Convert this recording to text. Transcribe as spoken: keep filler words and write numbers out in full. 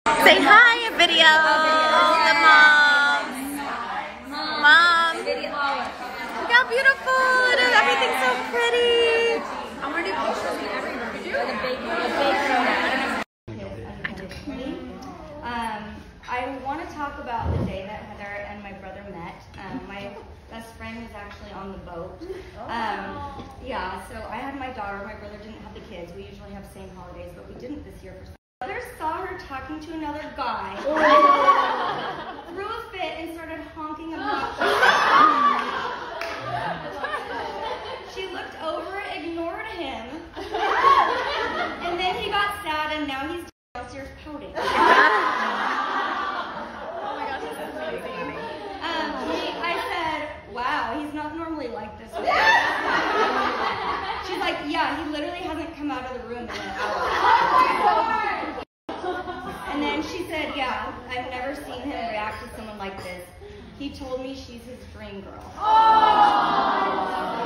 Say hi, a video. The moms. Mom. Look how beautiful it is. Everything's so pretty. I want to do pictures with everybody. The baby. Um, I want to talk about the day that Heather and my brother met. Um, my best friend was actually on the boat. Um, yeah, so I had my daughter. My brother didn't have the kids. We usually have same holidays, but we didn't this year for some. My brother saw her talking to another guy, threw a fit, and started honking obnoxiously. She looked over, ignored him, and then he got sad, and now he's downstairs pouting. Um, he, I said, wow, he's not normally like this. She's like, yeah, he literally hasn't come out of the room in an hour. And then she said, yeah, I've never seen him react to someone like this. He told me she's his dream girl.